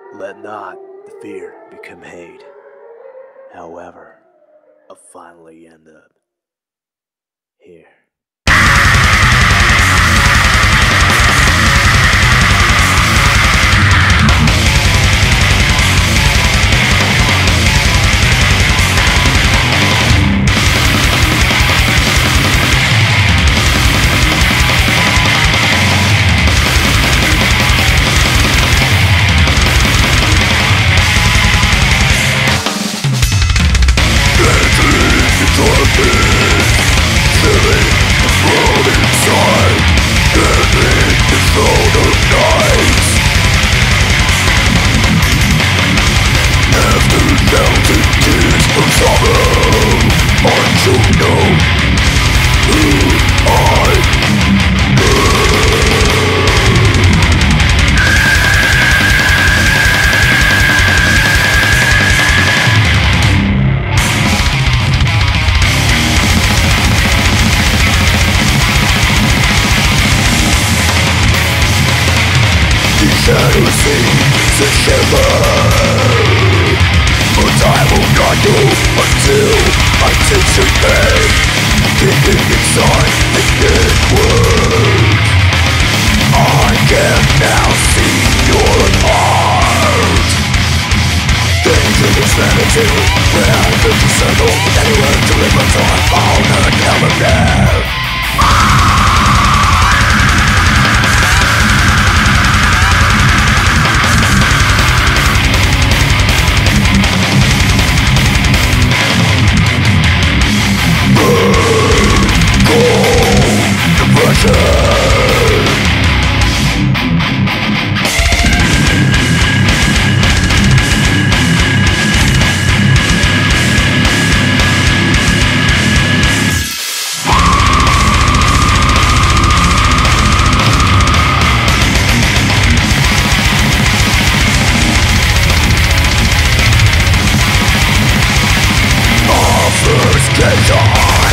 Let not the fear become hate. However, I'll finally end up here. Shadows seem to shiver, but I will not go until I taste your pain, kicking inside the dead world. I can now see your heart. Danger is vanity, where the circle anywhere to live until I found and never care. Get on,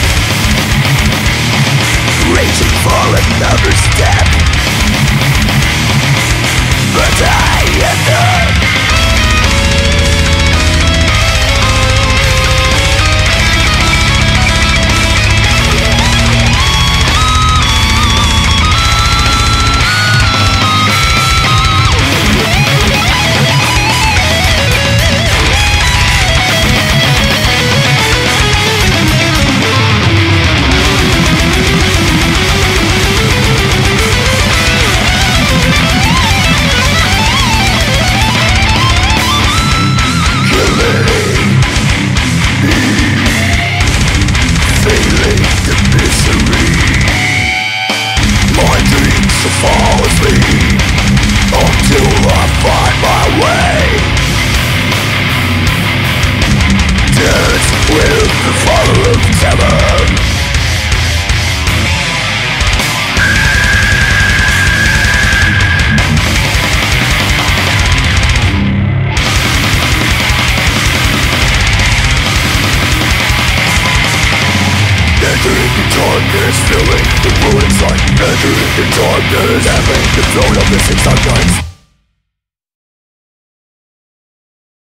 reaching for another step, but I am the fall asleep until I find my way. Dance with the father of terror. Entering the darkness, feeling the ruin inside. Entering the darkness, having the throne of missing sunshine.